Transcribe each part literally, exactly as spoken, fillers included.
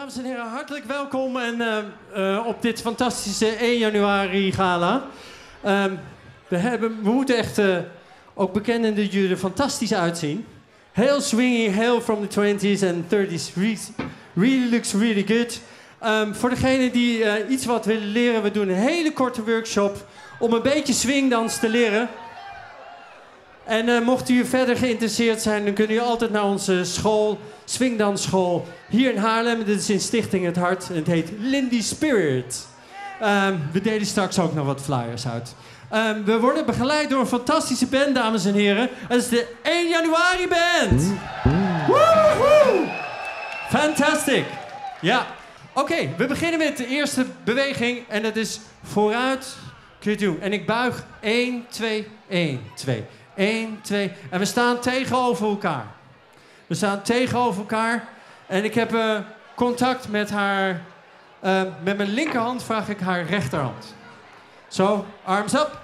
Dames en heren, hartelijk welkom en, uh, uh, op dit fantastische één januari gala. Uh, we, hebben, we moeten echt uh, ook bekennen dat jullie er fantastisch uitzien. Heel swingy, heel from the twenties en thirties. Re really looks really good. Um, voor degenen die uh, iets wat willen leren, we doen een hele korte workshop om een beetje swingdans te leren. En uh, mocht u verder geïnteresseerd zijn, dan kunt u altijd naar onze school, swingdansschool, hier in Haarlem. Dit is in Stichting Het Hart en het heet Lindy Spirit. Um, we delen straks ook nog wat flyers uit. Um, we worden begeleid door een fantastische band, dames en heren. Dat is de één januari band. Woehoe! Fantastic. Ja. Oké, okay, we beginnen met de eerste beweging en dat is vooruit. Kun je doen. En ik buig. één, twee, één, twee. één, twee. En we staan tegenover elkaar. We staan tegenover elkaar. En ik heb uh, contact met haar... Uh, met mijn linkerhand vraag ik haar rechterhand. Zo, arms up.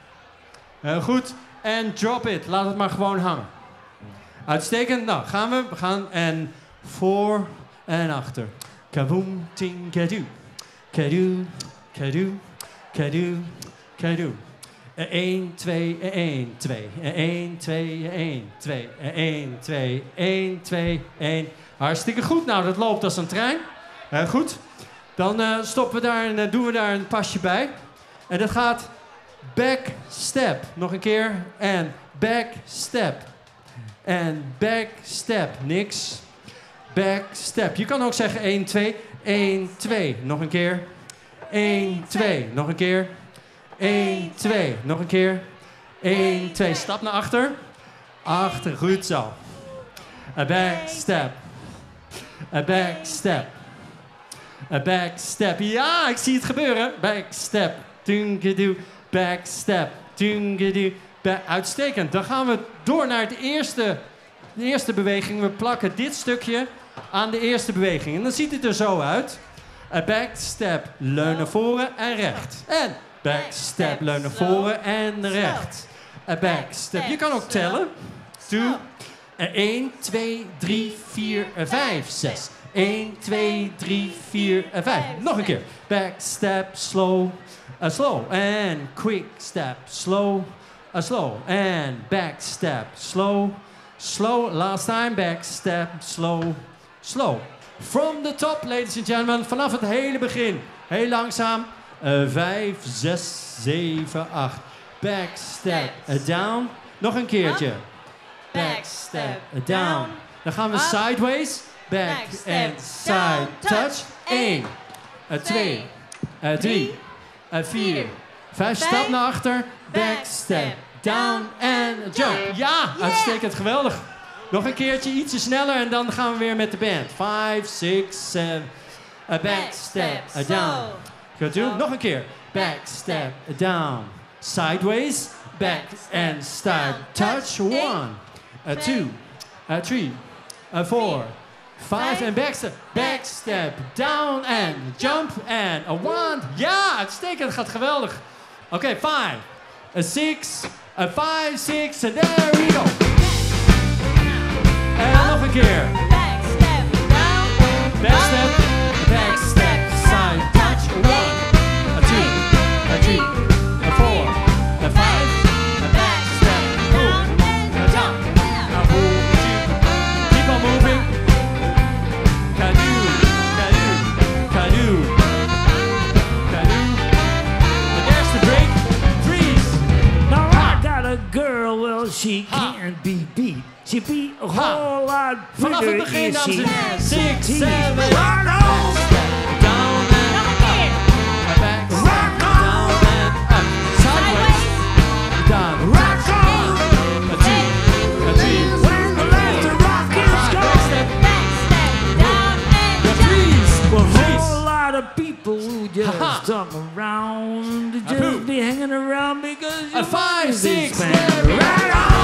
Heel goed. En drop it. Laat het maar gewoon hangen. Uitstekend. Nou, gaan we. We gaan en voor en achter. Kaboom, ting, kadu. Kadu, kadu, kadu, kadu. één, twee, één, twee, één, twee, één, twee, één, twee, één, twee, één. Hartstikke goed. Nou, dat loopt als een trein. Heel goed. Dan uh, stoppen we daar en uh, doen we daar een pasje bij. En dat gaat back step. Nog een keer. En back step. En back step. Niks. Back step. Je kan ook zeggen één, twee. één, twee. Nog een keer. één, twee. Nog een keer. één, twee. Nog een keer. één, twee. Stap naar achter. Achter. Goed zo. A back step. A back step. A back step. Ja, ik zie het gebeuren. Back step. Tungedoe. Back step. Tungedoe. Uitstekend. Dan gaan we door naar het eerste, de eerste beweging. We plakken dit stukje aan de eerste beweging. En dan ziet het er zo uit. A back step. Leun naar voren en recht. En back step. Leun naar voren en recht. A back step. Je kan ook tellen. Two. één, twee, drie, vier, vijf, zes. één, twee, drie, vier, vijf. Nog een keer. Back step, slow, uh, slow. And quick step, slow, uh, slow. And back step, slow, slow. Last time, back step, slow, slow. From the top, ladies and gentlemen. Vanaf het hele begin. Heel langzaam. Uh, vijf, zes, zeven, acht. Back step, uh, down. Nog een keertje. Back step, uh, down. Dan gaan we sideways. Back and side touch. één, twee, drie, vier, vijf. Stap naar achter. Back step. Down and jump. Ja, uitstekend. Geweldig. Nog een keertje, ietsje sneller en dan gaan we weer met de band. vijf, zes, zeven. Back step. Down. Goed doen. Nog een keer. Back step. Down. Sideways. Back and side touch. one, two, three, four. Five and backstep, backstep, down and jump and a one. Ja, uitstekend, gaat geweldig. Oké, okay, five, a six, a five, six, and there we go. En nog een keer. Backstep, down, backstep, backstep, side touch, a one, a two, a three, a four, a five, a backstep, boom, a jump, a boom, keep on moving. Girl, well, she can't be beat. She beat a whole lot Vanaf het begin, dames en heren. Six, seven, rock on! Down and up. Back, down and up. Sideways. Down. Rock on! A two, a three. When the left rock is gone. Back step, down and jump. Well, a whole lot of people who just come around to just be hanging around because a you five, six, right on.